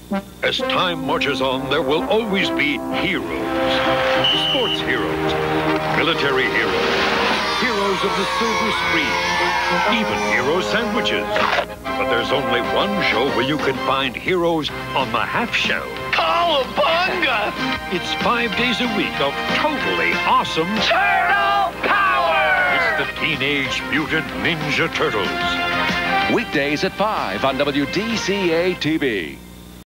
As time marches on, there will always be heroes. Sports heroes, military heroes, heroes of the silver screen, even hero sandwiches. But there's only one show where you can find heroes on the half shell. Cowabunga! It's 5 days a week of totally awesome Turtle power! It's the Teenage Mutant Ninja Turtles. Weekdays at 5 on WDCA-TV.